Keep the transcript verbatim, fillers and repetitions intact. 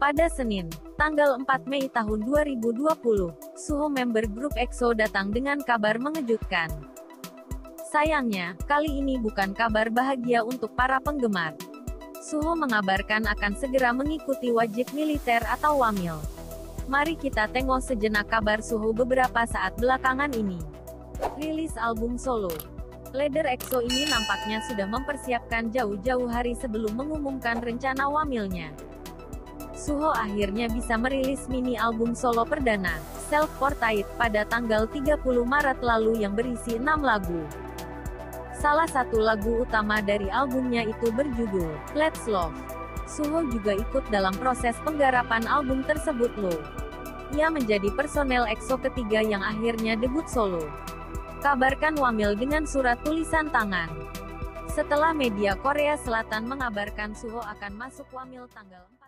Pada Senin, tanggal empat Mei tahun dua ribu dua puluh, Suho member grup EXO datang dengan kabar mengejutkan. Sayangnya, kali ini bukan kabar bahagia untuk para penggemar. Suho mengabarkan akan segera mengikuti wajib militer atau wamil. Mari kita tengok sejenak kabar Suho beberapa saat belakangan ini. Rilis album solo. Leader EXO ini nampaknya sudah mempersiapkan jauh-jauh hari sebelum mengumumkan rencana wamilnya. Suho akhirnya bisa merilis mini album solo perdana, Self Portrait, pada tanggal tiga puluh Maret lalu yang berisi enam lagu. Salah satu lagu utama dari albumnya itu berjudul Let's Love. Suho juga ikut dalam proses penggarapan album tersebut loh. Ia menjadi personel EXO ketiga yang akhirnya debut solo. Kabarkan wamil dengan surat tulisan tangan. Setelah media Korea Selatan mengabarkan Suho akan masuk wamil tanggal empat